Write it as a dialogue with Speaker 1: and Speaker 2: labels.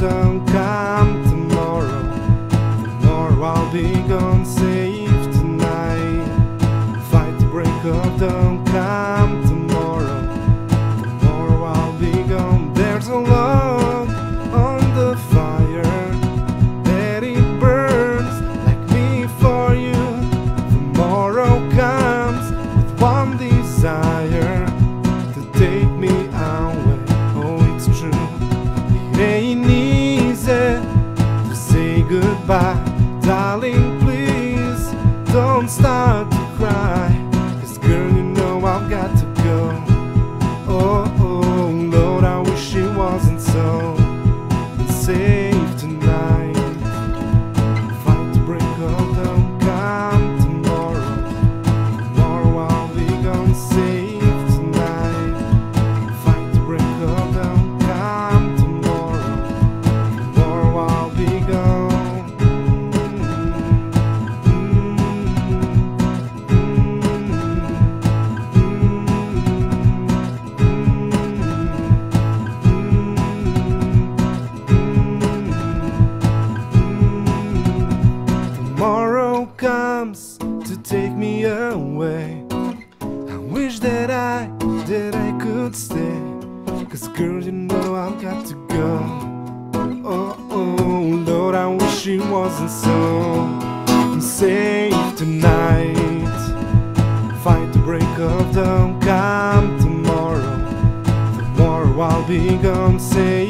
Speaker 1: don't come tomorrow. Tomorrow I'll be gone safe tonight. Fight the break of dawn, come tomorrow. Tomorrow I'll be gone. There's a log on the fire that it burns like me for you. Tomorrow comes with one desire to take me away. Oh, it's true, it ain't easy to say goodbye. Darling, please don't start to cry, 'cause girl, you know I've got to go. Oh, oh, Lord, I wish it wasn't so unsafe tonight. Fight the break of dawn, come tomorrow. Tomorrow I'll be gone safe tonight. Fight the break of dawn, come tomorrow. Tomorrow I'll be gone. Tomorrow comes to take me away. I wish that I could stay, 'cause girl, you know I've got to go. Oh, oh, Lord, I wish it wasn't so unsafe tonight. Fight the break of dawn, come tomorrow. Tomorrow I'll be gone safe.